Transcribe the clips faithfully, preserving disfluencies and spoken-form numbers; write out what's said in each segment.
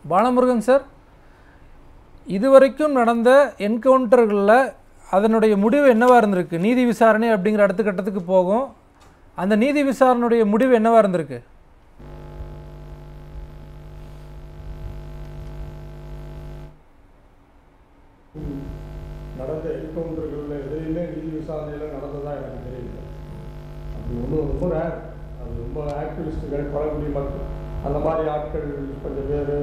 Balamurugan sir, இதுவரைக்கும் நடந்த என்கவுண்டர்களில் அதனுடைய முடிவு என்னவா இருந்திருக்கு? நீதி விசாரணை அப்படிங்கிற அடுத்த கட்டத்துக்கு போகும். அந்த நீதி விசாரணையுடைய முடிவு என்னவா இருந்திருக்கு? நடந்த என்கவுண்டர்களில் எதையுமே நீதி விசாரணையில் நடந்ததாக எனக்கு தெரியல. அப்படி ஒன்றும் ரொம்ப ரேர். அது ரொம்ப ஆக்டிவிஸ்டுகள், பழங்குடி மக்கள், அந்த மாதிரி ஆட்கள் கொஞ்சம் பேர்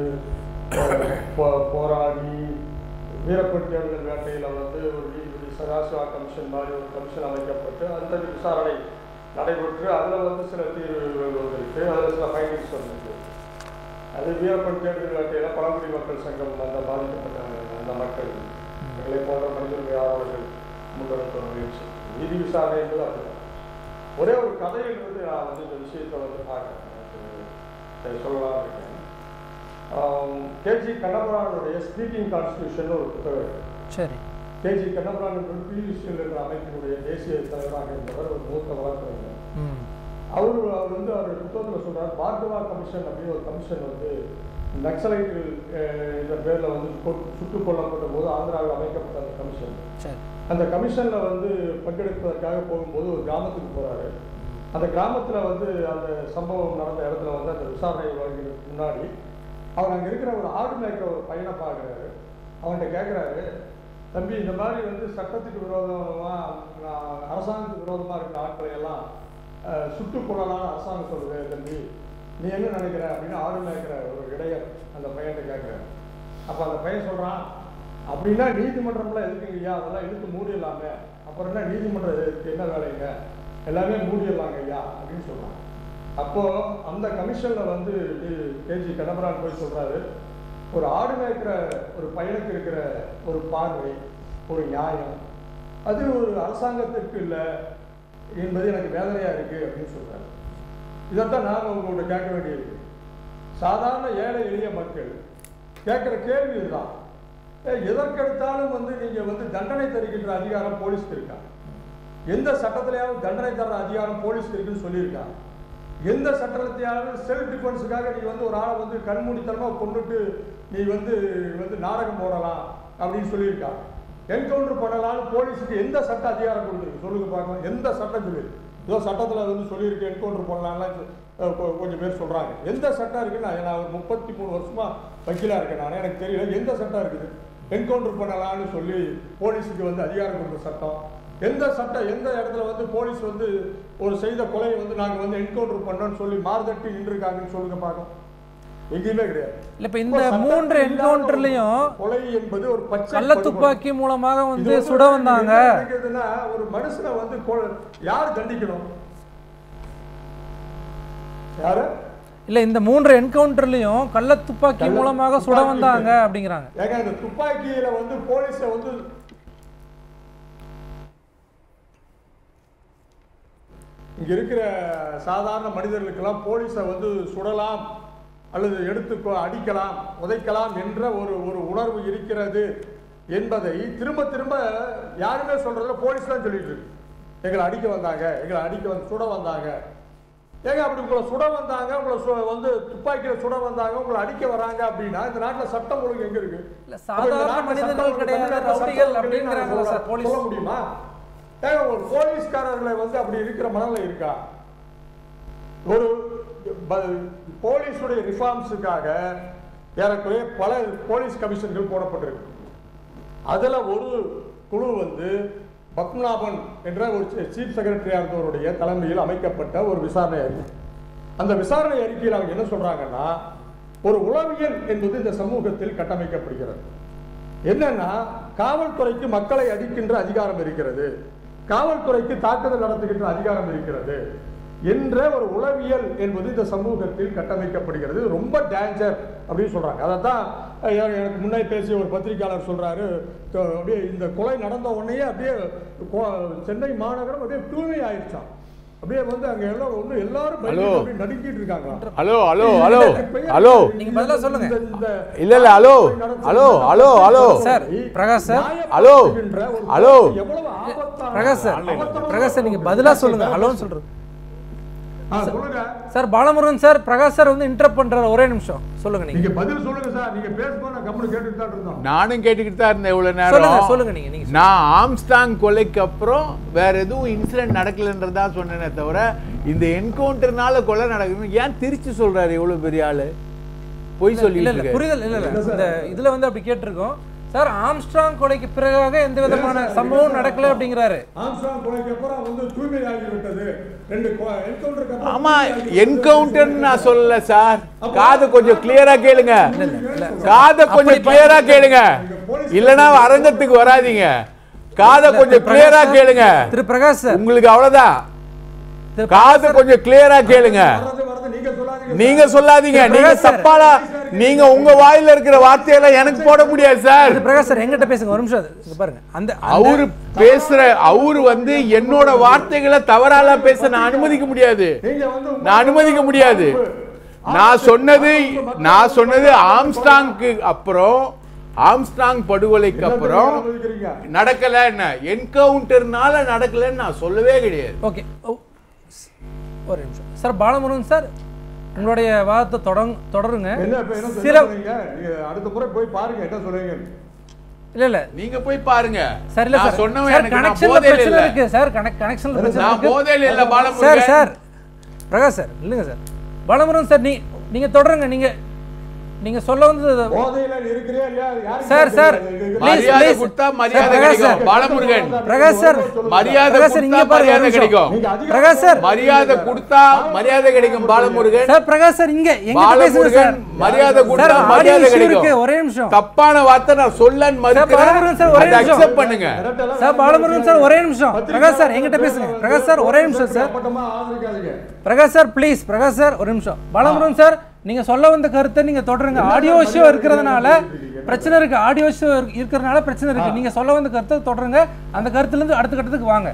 போராடி வீரப்பன் தேடுதல் வேட்டையில் வந்து ஒரு நீதிபதி சதாசிவா கமிஷன் மாதிரி ஒரு கமிஷன் அமைக்கப்பட்டு அந்த விசாரணை நடைபெற்று அதில் வந்து சில தீர்வுகள் வந்திருக்கு, அதில் சில ஃபைண்டிங்ஸ் வந்திருக்கு. அது வீரப்பன் தேடுதல் வேட்டையில் பழங்குடி மக்கள் சங்கம் அந்த பாதிக்கப்பட்ட அந்த மக்கள் எங்களை போன்ற மனிதர்களை ஆர்வலர்கள் முன்னெடுத்த முயற்சி. நீதி விசாரணை என்பது அதுதான். ஒரே ஒரு கதையில் வந்து நான் வந்து இந்த விஷயத்தை வந்து பார்க்க சொல்லலாம் இருக்கேன். கேஜி கண்ணபுரானுடைய ஸ்பீக்கிங் கான்ஸ்டியூஷன் ஒரு புத்தகம் இருக்கு. சரி. கேஜி கண்ணபுரான் பியூசிஎல் என்ற அமைப்பினுடைய தேசிய தலைவராக இருந்தவர் ஒரு மூத்த வழக்கறிஞர். அவர் அவர் வந்து அவருடைய புத்தகத்தில் சொல்றார், பார்கவா கமிஷன் அப்படின்னு ஒரு கமிஷன் வந்து நக்சலைட்டுகள் இந்த பேரில் வந்து சுட்டுக் கொல்லப்பட்ட போது ஆந்திராவில் அமைக்கப்பட்ட அந்த கமிஷன். அந்த கமிஷனில் வந்து பங்கெடுப்பதற்காக போகும்போது ஒரு கிராமத்துக்கு போகிறாரு. அந்த கிராமத்தில் வந்து அந்த சம்பவம் நடந்த இடத்துல வந்து அந்த விசாரணை வருகிறதுக்கு முன்னாடி அவர் அங்கே இருக்கிற ஒரு ஆடு மேய்க்கிற ஒரு பையனை பார்க்குறாரு. அவன்கிட்ட கேட்குறாரு, தம்பி இந்த மாதிரி வந்து சட்டத்துக்கு விரோதமாக அரசாங்கத்துக்கு விரோதமாக இருக்கிற ஆட்களை எல்லாம் சுட்டுக் கொள்ளலான்னு அரசாங்கம் சொல்லுது, தம்பி நீ என்ன நினைக்கிற அப்படின்னு ஆடு மேய்க்கிற ஒரு இடையர் அந்த பையன்கிட்ட கேட்குறாரு. அப்போ அந்த பையன் சொல்கிறான், அப்படின்னா நீதிமன்றம்லாம் எதுக்குங்கய்யா, அதெல்லாம் இழுத்து மூடிடலாமே, அப்புறம் என்ன நீதிமன்றம் எதுக்கு, என்ன வேலைங்க, எல்லாமே மூடிடலாங்க ஐயா அப்படின்னு சொல்கிறான். அப்போது அந்த கமிஷனில் வந்து கேஜி கண்ணபுரான் போய் சொல்கிறாரு, ஒரு ஆடு மேய்க்கிற ஒரு பையனுக்கு இருக்கிற ஒரு பார்வை, ஒரு நியாயம், அது ஒரு அரசாங்கத்திற்கு இல்லை என்பது எனக்கு வேதனையாக இருக்குது அப்படின்னு சொல்கிறாரு. இதைத்தான் நாங்கள் உங்கள்கிட்ட கேட்க வேண்டியிருக்கு. சாதாரண ஏழை எளிய மக்கள் கேட்குற கேள்வி இதுதான். எதற்கெடுத்தாலும் வந்து நீங்கள் வந்து தண்டனை தருகின்ற அதிகாரம் போலீஸ்க்கு இருக்கா? எந்த சட்டத்திலேயாவது தண்டனை தர அதிகாரம் போலீஸ்க்கு இருக்குன்னு சொல்லியிருக்காங்க? எந்த சட்டத்தையாவது செல்ஃப் டிஃபென்ஸுக்காக நீ வந்து ஒரு ஆளை வந்து கண்மூடித்தனமாக கொண்டுட்டு நீ வந்து வந்து நாடகம் போடலாம் அப்படின்னு சொல்லியிருக்காங்க. என்கவுண்டர் பண்ணலான்னு போலீஸுக்கு எந்த சட்ட அதிகாரம் கொடுத்துருக்கு சொல்லுங்க பார்க்கலாம். எந்த சட்டம் சொல்லியிருக்கு? ஏதோ சட்டத்தில் வந்து சொல்லியிருக்கு என்கவுண்டர் பண்ணலாம்லாம் கொஞ்சம் பேர் சொல்கிறாங்க. எந்த சட்டம் இருக்குன்னு நான் ஒரு முப்பத்தி மூணு வருஷமாக வக்கீலாக இருக்கேன் நான், எனக்கு தெரியல எந்த சட்டம் இருக்குது என்கவுண்டர் பண்ணலான்னு சொல்லி போலீஸுக்கு வந்து அதிகாரம் கொடுத்த சட்டம். எந்த சட்டம் எந்த இடத்துல வந்து போலீஸ் வந்து ஒரு செய்த கொலையை வந்து நாங்கள் வந்து என்கவுண்டர் பண்ணோன்னு சொல்லி மார்தட்டி நின்றுருக்காங்கன்னு சொல்லுங்க பார்க்கலாம். எங்கேயுமே கிடையாது. இல்ல இப்ப இந்த மூன்று என்கவுண்டர்லயும் கொலை என்பது ஒரு பச்சை கள்ள துப்பாக்கி மூலமாக வந்து சுட வந்தாங்க. ஒரு மனுஷனை வந்து யார் தண்டிக்கணும்? யாரு? இல்ல இந்த மூன்று என்கவுண்டர்லயும் கள்ள துப்பாக்கி மூலமாக சுட வந்தாங்க அப்படிங்கிறாங்க. ஏங்க இந்த துப்பாக்கியில வந்து போலீஸ வந்து இங்க இருக்கிற சாதாரண மனிதர்களுக்கெல்லாம் போலீஸை வந்து சுடலாம் அல்லது எடுத்து அடிக்கலாம் உதைக்கலாம் என்ற ஒரு ஒரு உணர்வு இருக்கிறது என்பதை திரும்ப திரும்ப யாருமே சொல்றதில்ல, போலீஸ் தான் சொல்லிட்டு இருக்கு. எங்களை அடிக்க வந்தாங்க, எங்களை அடிக்க வந்து சுட வந்தாங்க. ஏங்க அப்படி உங்களை சுட வந்தாங்க, உங்களை வந்து துப்பாக்கியில சுட வந்தாங்க, உங்களை அடிக்க வராங்க அப்படின்னா இந்த நாட்டில் சட்டம் ஒழுங்கு எங்க இருக்கு? சாதாரண மனிதர்கள் கிடையாது, ரவுடிகள் அப்படிங்கறாங்க சார். போலீஸ் சொல்ல முடியுமா? ஏங்க ஒரு போலீஸ்காரர்களை வந்து அப்படி இருக்கிற மனநிலை இருக்கா? ஒரு போலீஸுடைய ரிஃபார்ம்ஸுக்காக ஏறக்குறைய பல போலீஸ் கமிஷன்கள் போடப்பட்டிருக்கு. அதுல ஒரு குழு வந்து பத்மநாபன் என்ற ஒரு சீஃப் செக்ரட்டரியா இருந்தவருடைய தலைமையில் அமைக்கப்பட்ட ஒரு விசாரணை அறிக்கை. அந்த விசாரணை அறிக்கையில் அவங்க என்ன சொல்றாங்கன்னா, ஒரு உளவியல் என்பது இந்த சமூகத்தில் கட்டமைக்கப்படுகிறது. என்னன்னா, காவல்துறைக்கு மக்களை அடிக்கின்ற அதிகாரம் இருக்கிறது, காவல்துறைக்கு தாக்குதல் நடத்துகின்ற அதிகாரம் இருக்கிறது என்ற ஒரு உளவியல் என்பது இந்த சமூகத்தில் கட்டமைக்கப்படுகிறது. ரொம்ப டேஞ்சர் அப்படின்னு சொல்றாங்க. அதைத்தான் எனக்கு முன்னாடி பேசிய ஒரு பத்திரிகையாளர் சொல்றாரு, அப்படியே இந்த கொலை நடந்த உடனே அப்படியே சென்னை மாநகரம் அப்படியே தூய்மை ஆயிடுச்சான். அப்படியே வந்து அங்க எல்லாம் ஒண்ணு எல்லாரும் பயந்து நடுங்கிட்டு இருக்காங்க. ஹலோ ஹலோ ஹலோ ஹலோ நீங்க பதிலா சொல்லுங்க. இல்ல இல்ல hello hello hello hello sir Prakash sir hello hello எவ்வளவு ஆபத்தான பிரகாஷ் சார் பிரகாஷ் சார் நீங்க பதிலா சொல்லுங்க. ஹலோன்னு சொல்றது சொல்லுங்க sir. Balamurugan sir Prakash sir வந்து இன்டரப்ட் பண்றாரு. ஒரே நிமிஷம் சொல்லுங்க. நீங்க நீங்க பதில் சொல்லுங்க சார். நீங்க பேசும்போது நான் கம்முனு கேட்டுட்டு தான் இருந்தோம். நானும் கேட்டுக்கிட்டு தான் இருந்தேன் இவ்வளவு சொல்லுங்க நேரம். சொல்லுங்க நீங்க நீங்க நான் ஆம்ஸ்டாங் கொலைக்கு அப்புறம் வேற எதுவும் இன்சிடென்ட் நடக்கலன்றதா சொன்னேனே தவிர இந்த என்கவுண்டர்னால கொலை நடக்குது ஏன் திருச்சி சொல்றாரு இவ்வளவு பெரிய ஆளு? பொய் சொல்லி இல்ல இல்ல புரிதல் இல்ல இல்ல இந்த இதுல வந்து அப்படி கேட்டிருக்கோம் சார். ஆம்ஸ்ட்ராங் கொலைக்கு பிறகாக எந்த விதமான சம்பவம் நடக்கல அப்படிங்கிறாரு. ஆம்ஸ்ட்ராங் கொலைக்கு அப்புறம் வந்து தூய்மை ஆகிவிட்டது. ரெண்டு என்கவுண்டருக்கு அப்புறம் ஆமா என்கவுண்டர் நான் சொல்லல சார். காது கொஞ்சம் கிளியரா கேளுங்க. காதை கொஞ்சம் கிளியரா கேளுங்க. இல்லனா அரங்கத்துக்கு வராதீங்க. காதை கொஞ்சம் கிளியரா கேளுங்க. திரு பிரகாஷ் சார் உங்களுக்கு அவ்வளவுதான். காது கொஞ்சம் கிளியரா கேளுங்க. நீங்க சொல்லாதீங்க. நீங்க தப்பாலா நீங்க உங்க வாயில இருக்கிற வார்த்தையெல்லாம் எனக்கு போட முடியாது சார். பிரகாஷ் சார் எங்கிட்ட பேசுங்க ஒரு நிமிஷம். இங்க பாருங்க அந்த அவரு பேசுற அவரு வந்து என்னோட வார்த்தைகளை தவறால பேச நான் அனுமதிக்க முடியாது. நான் அனுமதிக்க முடியாது. நான் சொன்னது நான் சொன்னது ஆம்ஸ்டாங்க்கு அப்புறம் ஆம்ஸ்டாங் படுகொலைக்கு அப்புறம் நடக்கல என்ன என்கவுண்டர்னால நடக்கலன்னு நான் சொல்லவே கிடையாது. ஓகே ஒரு நிமிஷம் சார். பாலமுருகன் சார் உங்களுடைய வாதத்தை தொடங்க தொடருங்க. சில அடுத்த முறை போய் பாருங்க என்ன சொல்றீங்க. இல்ல இல்ல நீங்க போய் பாருங்க. சார் இல்ல சார் சொன்னவன் எனக்கு கனெக்ஷன்ல பிரச்சனை இருக்கு சார். கனெக்ஷன்ல பிரச்சனை இருக்கு. நான் போதையில இல்ல Balamurugan sir. Sir Prakash sir இல்லங்க சார். பாலமுருகன் சார் நீ நீங்க தொடருங்க. நீங்க நீங்க சொல்ல வந்து போதையில இருக்கறியா இல்லையா யார் சார் சார் மரியாதை கொடுத்தா மரியாதை கிடைக்கும். பாலமுருகன் பிரகாஷ் சார் மரியாதை சார் இங்க மரியாதை கிடைக்கும். பிரகாஷ் சார் மரியாதை கொடுத்தா மரியாதை கிடைக்கும். பாலமுருகன் சார் பிரகாஷ் சார் இங்க எங்க பேசுங்க சார். மரியாதை கொடுத்தா மரியாதை கிடைக்கும். ஒரே நிமிஷம். தப்பான வார்த்தை நான் சொல்லன்னு மறுக்கிறேன். பாலமுருகன் சார் ஒரே நிமிஷம் அக்செப்ட் பண்ணுங்க. சார் பாலமுருகன் சார் ஒரே நிமிஷம். பிரகாஷ் சார் எங்கிட்ட பேசுங்க. பிரகாஷ் சார் ஒரே நிமிஷம் sir. Prakash sir please. Prakash sir ஒரு நிமிஷம். பாலமுருகன் சார் நீங்க சொல்ல வந்த கருத்தை நீங்க தொடருங்க. ஆடியோ இஷ்யூ இருக்கிறதுனால பிரச்சனை இருக்கு. ஆடியோ இஷ்யூ இருக்கிறதுனால பிரச்சனை இருக்கு. நீங்க சொல்ல வந்த கருத்தை தொடருங்க. அந்த கருத்துல இருந்து அடுத்த கட்டத்துக்கு வாங்க.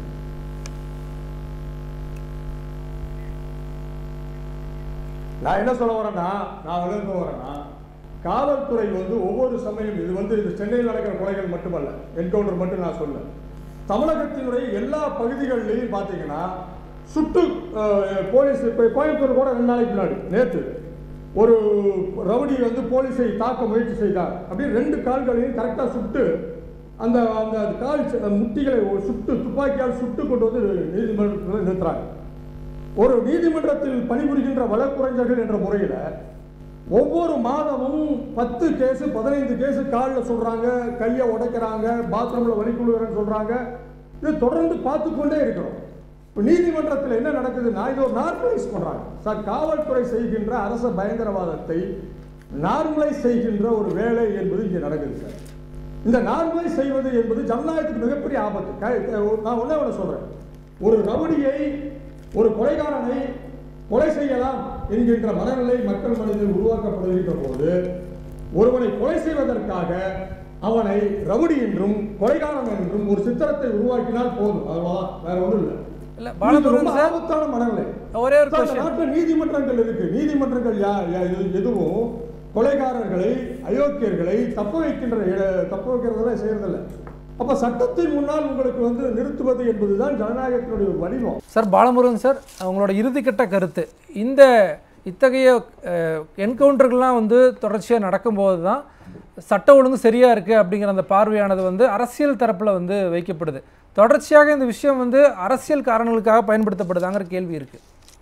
நான் என்ன சொல்ல வரேன்னா நான் வளர்ந்து வரேன்னா காவல்துறை வந்து ஒவ்வொரு சமயம் இது வந்து இது சென்னையில் நடக்கிற கொலைகள் மட்டுமல்ல, என்கவுண்டர் மட்டும் நான் சொல்ல, தமிழகத்தினுடைய எல்லா பகுதிகளிலையும் பார்த்தீங்கன்னா சுட்டு போலீஸ் இப்போ கோயம்புத்தூர் கூட ரெண்டு நாளைக்கு முன்னாடி நேற்று ஒரு ரவுடி வந்து போலீஸை தாக்க முயற்சி செய்தார். அப்படி ரெண்டு கால்களையும் கரெக்டாக சுட்டு அந்த அந்த கால் முட்டிகளை சுட்டு துப்பாக்கியால் சுட்டு கொண்டு வந்து நீதிமன்றத்தில் நிறுத்துறாங்க. ஒரு நீதிமன்றத்தில் பணிபுரிகின்ற வழக்குரைஞர்கள் என்ற முறையில் ஒவ்வொரு மாதமும் பத்து கேஸு பதினைந்து கேஸு காலில் சொல்கிறாங்க, கையை உடைக்கிறாங்க, பாத்ரூமில் வலிக்குழுகிறேன்னு சொல்கிறாங்க. இது தொடர்ந்து பார்த்து கொண்டே இருக்கிறோம். நீதிமன்றத்தில் என்ன நடக்குதுன்னா இது ஒரு நார்மலைஸ் பண்றாங்க சார். காவல்துறை செய்கின்ற அரச பயங்கரவாதத்தை நார்மலைஸ் செய்கின்ற ஒரு வேலை என்பது இங்கே நடக்குது சார். இந்த நார்மலைஸ் செய்வது என்பது ஜனநாயகத்துக்கு மிகப்பெரிய ஆபத்து. நான் ஒண்ணே ஒன்று சொல்றேன். ஒரு ரவுடியை ஒரு கொலைகாரனை கொலை செய்யலாம் என்கின்ற மனநிலை மக்கள் மனதில் உருவாக்கப்படுகின்ற போது ஒருவனை கொலை செய்வதற்காக அவனை ரவுடி என்றும் கொலைகாரன் என்றும் ஒரு சித்திரத்தை உருவாக்கினால் போதும். அவ்வளவுதான், வேற ஒன்றும் இல்லை. நீதிமன்றங்கள் இருக்கு. நீதிமன்றங்கள் எதுவும் கொலைகாரர்களை அயோக்கியர்களை தப்ப வைக்கின்ற தப்ப வைக்கிறதெல்லாம் செய்யறதில்லை. அப்ப சட்டத்தின் முன்னால் உங்களுக்கு வந்து நிறுத்துவது என்பதுதான் ஜனநாயகத்தினுடைய ஒரு வடிவம் சார். பாலமுருகன் சார் உங்களோட இறுதிக்கட்ட கருத்து இந்த இத்தகைய என்கவுண்டர்கள்லாம் வந்து தொடர்ச்சியாக நடக்கும்போது தான் சட்ட ஒழுங்கு சரியா இருக்கு அப்படிங்கிற அந்த பார்வையானது வந்து அரசியல் தரப்புல வந்து வைக்கப்படுது. தொடர்ச்சியாக இந்த விஷயம் வந்து அரசியல் காரணங்களுக்காக பயன்படுத்தப்படுதாங்கிற கேள்வி இருக்கு.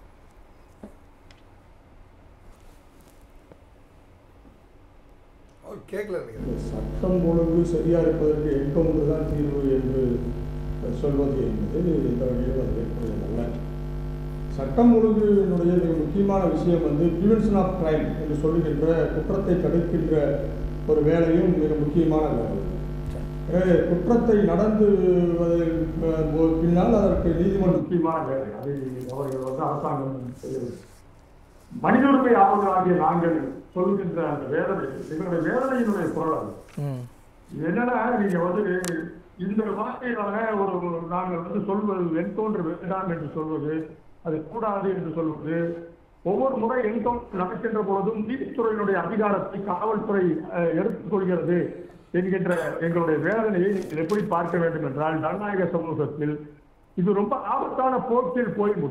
சட்டம் ஒழுங்கு சரியா இருப்பதற்கு என்கவுண்டர் தான் தீர்வு என்று சொல்வது என்பது இந்த வகையில் அது ஏற்படுவதல்ல. சட்டம் ஒழுங்கினுடைய மிக முக்கியமான விஷயம் வந்து பிரிவென்ஷன் ஆஃப் கிரைம் என்று சொல்லுகின்ற குற்றத்தை தடுக்கின்ற ஒரு வேலையும் மிக முக்கியமான வேலை. எனவே குற்றத்தை நடந்து பின்னால் அதற்கு நீதிமன்றம் முக்கியமான வேலை. அதை அவர்கள் வந்து அரசாங்கம் செய்வது. மனித உரிமை ஆவணர்களாகிய நாங்கள் சொல்லுகின்ற அந்த வேதனை எங்களுடைய வேதனையினுடைய குரல் அது. என்னன்னா நீங்க வந்து இந்த வார்த்தையிலான ஒரு நாங்கள் வந்து சொல்வது என்கவுண்டர் வேண்டாம் என்று சொல்வது, அது கூடாது என்று சொல்வது, ஒவ்வொரு முறை என்கவுண்டர் நடக்கின்ற பொழுதும் நீதித்துறையினுடைய அதிகாரத்தை காவல்துறை எடுத்துக்கொள்கிறது என்கின்ற எங்களுடைய வேதனையை நீங்கள் எப்படி பார்க்க வேண்டும் என்றால், ஜனநாயக சமூகத்தில் இது ரொம்ப ஆபத்தான போக்கில் போய் முடியும்.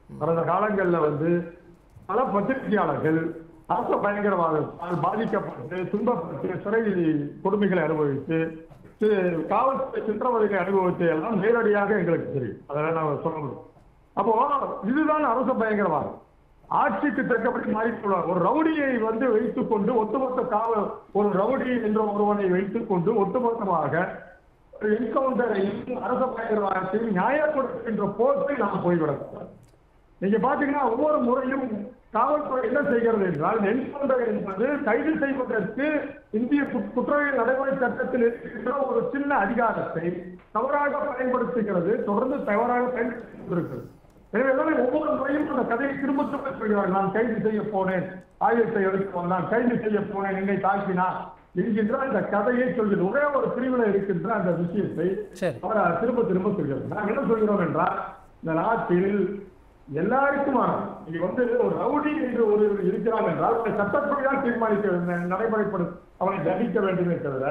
கடந்த காலங்களில் வந்து பல பத்திரிகையாளர்கள் அரச பயங்கரவாதத்தால் பாதிக்கப்பட்டு துன்பப்பட்டு சிறை கொடுமைகளை அனுபவித்து காவல்துறை சித்திரவதைகளை அனுபவித்து எல்லாம் நேரடியாக எங்களுக்கு தெரியும். அதெல்லாம் நான் சொல்ல முடியும். அப்போ இதுதான் அரச பயங்கரவாதம். ஆட்சிக்கு தக்கபடி மாறிக்கொள்வார். ஒரு ரவுடியை வந்து வைத்துக் கொண்டு ஒட்டுமொத்த காவல் ஒரு ரவுடி என்ற ஒருவனை வைத்துக் கொண்டு ஒட்டுமொத்தமாக என்கவுண்டரை அரச பயங்கரவாதத்தை நியாயப்படுத்துகின்ற போக்கை நாம் போய்விடக்கூடாது. நீங்க பாத்தீங்கன்னா ஒவ்வொரு முறையும் காவல்துறை என்ன செய்கிறது என்றால் என்கவுண்டர் என்பது கைது செய்வதற்கு இந்திய குற்றவியல் நடைமுறை சட்டத்தில் இருக்கின்ற ஒரு சின்ன அதிகாரத்தை தவறாக பயன்படுத்துகிறது, தொடர்ந்து தவறாக பயன்படுத்தி. எனவே ஒவ்வொரு முறையும் அந்த கதையை திரும்ப திரும்ப சொல்கிறார்கள். நான் கைது செய்ய போனேன், ஆயுதத்தை எடுத்து வந்தான், கைது செய்ய போனேன், என்னை தாக்கினான் என்கின்ற அந்த கதையை சொல்கிறது. ஒரே ஒரு பிரிவில் இருக்கின்ற அந்த விஷயத்தை அவர் திரும்ப திரும்ப சொல்கிறது. நான் என்ன சொல்கிறோம் என்றால், இந்த நாட்டில் எல்லாருக்குமான இங்க வந்து ஒரு ரவுடி என்று ஒரு இருக்கிறான் என்றால் அவனை சட்டப்படிதான் தீர்மானிக்க நடைமுறைப்படு அவனை தண்டிக்க வேண்டுமே தவிர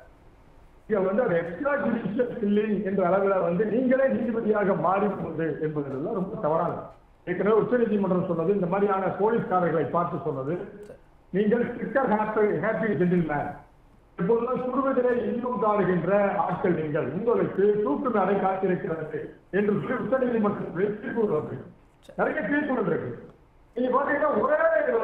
இங்க வந்து ஒரு எக்ஸ்ட்ரா ஜுடிஷியல் கில்லிங் என்ற அளவில் வந்து நீங்களே நீதிபதியாக மாறிப்போது என்பதெல்லாம் ரொம்ப தவறானது. ஏற்கனவே உச்ச நீதிமன்றம் சொன்னது, இந்த மாதிரியான போலீஸ்காரர்களை பார்த்து சொன்னது, நீங்கள் ஸ்ட்ரிக்டர் ஹாப்பி ஹாப்பி ஜென்டில்மேன், இப்போதுதான் சுடுவதிலே இன்னும் காணுகின்ற ஆட்கள் நீங்கள், உங்களுக்கு தூக்கு மேடை காத்திருக்கிறது என்று சொல்லி உச்ச நீதிமன்றத்தில் தீர்ப்பு வருவது. நிறைய தீர்ப்புகள் இருக்கு. நீங்க பாத்தீங்கன்னா ஒரே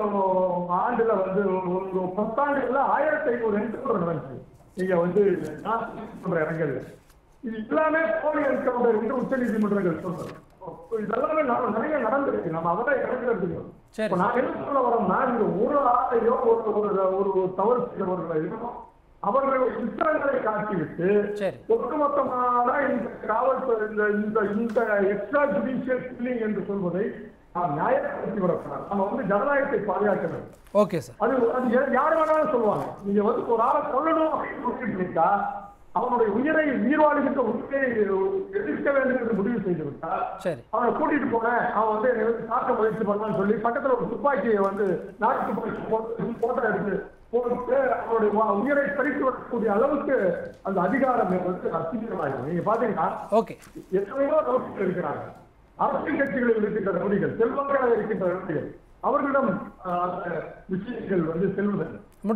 ஆண்டுல வந்து ஒரு பத்தாண்டுல ஆயிரத்தி ஐநூறு என்கவுண்டர் நடந்துச்சு. நீங்க வந்து இடங்கள் இது எல்லாமே போலி என்கவுண்டர் என்று உச்ச நீதிமன்றங்கள் சொல்றது. இதெல்லாமே நிறைய நடந்திருக்கு. நம்ம அவரை எடுத்துக்கிறோம். நான் என்ன சொல்ல வரோம்னா, இந்த ஒரு ஆளையோ ஒரு ஒரு தவறு செய்தவர்களையும் அவர்கள் சித்திரங்களை காட்டிவிட்டு ஒட்டுமொத்தமான இந்த காவல்துறை இந்த இந்த எக்ஸ்ட்ரா ஜுடிஷியல் கில்லிங் என்று சொல்வதை நாம் நியாயப்படுத்தி வரக்கூடாது. நம்ம வந்து ஜனநாயகத்தை பாதுகாக்க வேண்டும். Okay sir. அது அது யார் வேணாலும் சொல்லுவாங்க. நீங்க வந்து ஒரு ஆளை கொல்லணும் அப்படின்னு அவனுடைய உயிரை உயிர்வாழ்கின்ற உயிரை எதிர்க்க வேண்டும் என்று முடிவு செய்து விட்டால் அவனை கூட்டிட்டு போனேன், அவன் வந்து என்னை வந்து தாக்க முயற்சி பண்ணான்னு சொல்லி பக்கத்துல ஒரு துப்பாக்கியை வந்து நாட்டு துப்பாக்கி போட்டோ எடுத்து போட்டு அவனுடைய உயிரை பறித்து வரக்கூடிய அளவுக்கு அந்த அதிகாரம் வந்து அசிங்கமாயிடும். நீங்க பாத்தீங்கன்னா எத்தனையோ ரவுடிகள் இருக்கிறாங்க, அரசியல் கட்சிகளில் இருக்கின்ற ரவுடிகள், செல்வங்களாக இருக்கின்ற ரவுடிகள், அவர்களிடம் விஷயங்கள் வந்து செல்வதல்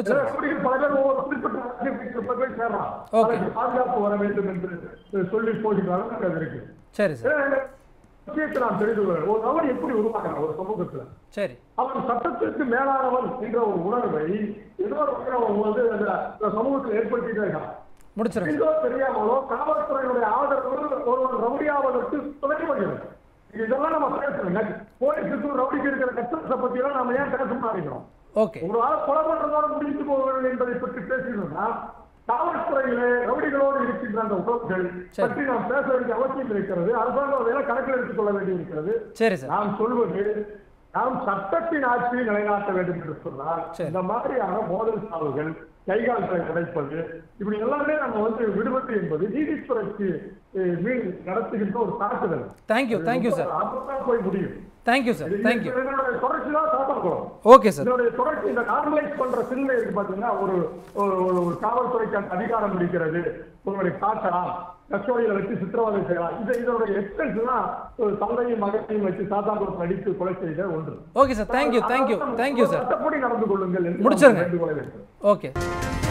பல பேர் ஒவ்வொரு குறிப்பிட்ட போய் சேரலாம், பாதுகாப்பு வர வேண்டும் என்று சொல்லி போகின்ற அளவுக்கு அது இருக்கு. சரி சார். விஷயத்தை நாம் தெரிந்து கொள்ள ஒரு நபர் எப்படி உருவாக்குறான் ஒரு சமூகத்துல, சரி அவன் சட்டத்திற்கு மேலானவன் என்ற ஒரு உணர்வை ஏதோ ஒரு வந்து அந்த சமூகத்தில் ஏற்படுத்திட்டே இருக்கான். முடிச்சிருக்கோ தெரியாமலோ காவல்துறையினுடைய ஆதரவு ஒருவன் ரவுடியாவதற்கு துணை பண்ணுறது. இதெல்லாம் நம்ம பேசணும். போலீஸுக்கும் ரவுடிக்கு இருக்கிற கஷ்டத்தை பத்தி எல்லாம் நம்ம ஏன் பேச மாட்டேங்கிறோம்? ஒரு ஆள் கொலை பண்றதோட முடித்து போக வேண்டும் என்பதை பற்றி பேசணும்னா காவல்துறையிலே ரவுடிகளோடு இருக்கின்ற அந்த உறவுகள் பற்றி நாம் பேச வேண்டிய அவசியம் இருக்கிறது. அரசாங்கம் அதையெல்லாம் கணக்கில் எடுத்துக் கொள்ள வேண்டி இருக்கிறது. நாம் சொல்வது, நாம் சட்டத்தின் ஆட்சியை நிலைநாட்ட வேண்டும் என்று சொன்னால் இந்த மாதிரியான மோதல் சாவுகள், கைகால்களை உடைப்பது, இப்படி எல்லாமே நம்ம வந்து விடுபட்டு என்பது நீதித்துறைக்கு மீன் நடத்துகின்ற ஒரு தாக்குதல். Thank you thank you sir. அப்பதான் போய் முடியும். Thank you sir. தேங்க்யூ. இதனுடைய தொடர்ச்சி தான் சாப்பிடணும். Okay sir. இதனுடைய தொடர்ச்சி இந்த நார்மலைஸ் பண்ற சிந்தனை இருக்கு பாத்தீங்கன்னா, ஒரு ஒரு காவல்துறைக்கு அந்த அதிகாரம் இருக்கிறது, ஒருவரை காட்டலாம், கஸ்டோடியில வச்சு சித்திரவதை செய்யலாம். இது இதனுடைய எக்ஸ்டென்ஸ் தான் தந்தையும் மகனையும் வச்சு சாத்தாங்குளம் அடித்து கொலை செய்த ஒன்று. Okay sir. Thank you thank you thank you sir. சட்டப்படி நடந்து கொள்ளுங்கள் என்று முடிச்சிருங்க. ஓகே.